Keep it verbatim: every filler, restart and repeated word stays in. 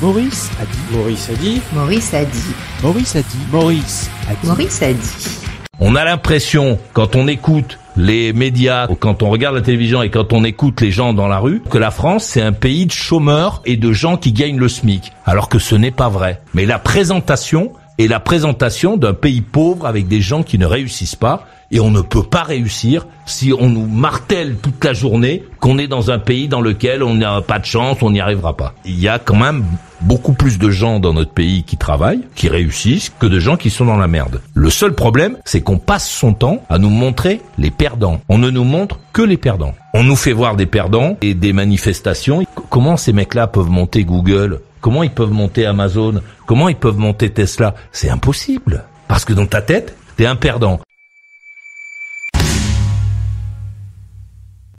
Maurice a dit. Maurice a dit. Maurice a dit. Maurice a dit. Maurice a dit. Maurice a dit. On a l'impression, quand on écoute les médias, ou quand on regarde la télévision et quand on écoute les gens dans la rue, que la France, c'est un pays de chômeurs et de gens qui gagnent le SMIC. Alors que ce n'est pas vrai. Mais la présentation est la présentation d'un pays pauvre avec des gens qui ne réussissent pas. Et on ne peut pas réussir si on nous martèle toute la journée qu'on est dans un pays dans lequel on n'a pas de chance, on n'y arrivera pas. Il y a quand même beaucoup plus de gens dans notre pays qui travaillent, qui réussissent, que de gens qui sont dans la merde. Le seul problème, c'est qu'on passe son temps à nous montrer les perdants. On ne nous montre que les perdants. On nous fait voir des perdants et des manifestations. Comment ces mecs-là peuvent monter Google ? Comment ils peuvent monter Amazon ? Comment ils peuvent monter Tesla ? C'est impossible. Parce que dans ta tête, t'es un perdant.